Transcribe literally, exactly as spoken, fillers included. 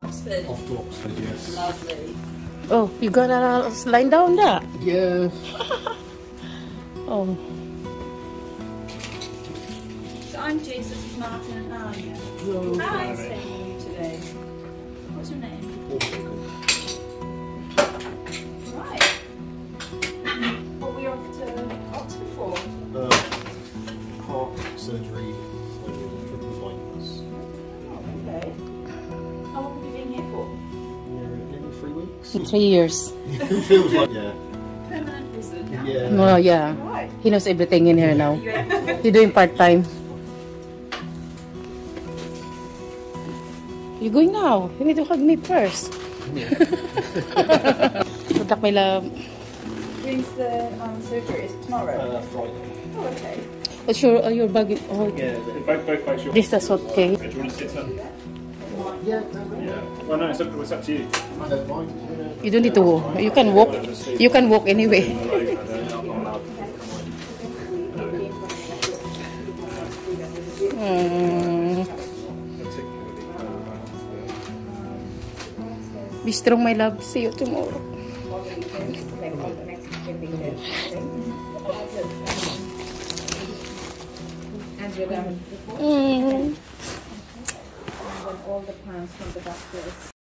Oxford. Off to Oxford, yes. Lovely. Oh, you gotta slide down that. Yeah. Oh. So I'm Jess, this is Martin and Anya. Hello. How are you staying today? What's your name? Right. What were you off to Oxford for? Uh, heart surgery, so triple blindness. Oh, okay. How long have you been here for? Yeah, maybe three weeks. Three years. It feels like, yeah. Permanent visit. Yeah. Oh, yeah. Right. He knows everything in here now. You able to- You're doing part-time. You're going now. You need to hug me first. Yeah. Good luck, my love. When's the um, surgery? Is it tomorrow? Uh, Friday. Oh, okay. What's your, uh, your bag? Oh, Yeah. Both, both face your. this is okay. Do you want to sit up? Yeah, no, Yeah. Well, no, it's up, it's up to you. I don't mind. You don't need to walk. You can walk. You can walk anyway. Mm. Be strong, my love. See you tomorrow. Mm. All the plans from the doctors.